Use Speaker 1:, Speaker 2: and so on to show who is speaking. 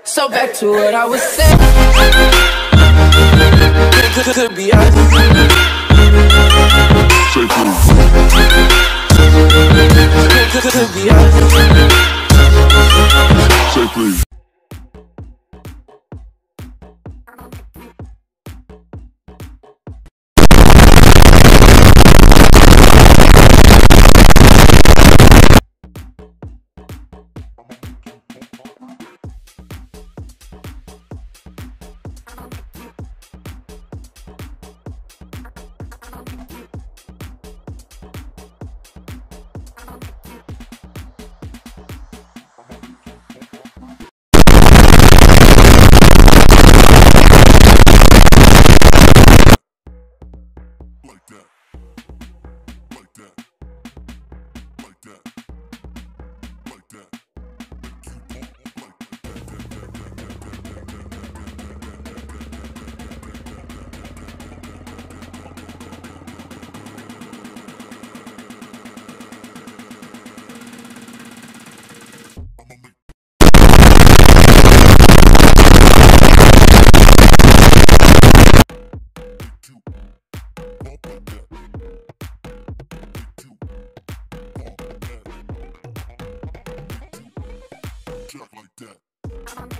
Speaker 1: So back to what I was saying. Could be us. Could be us.
Speaker 2: Say please. Like that.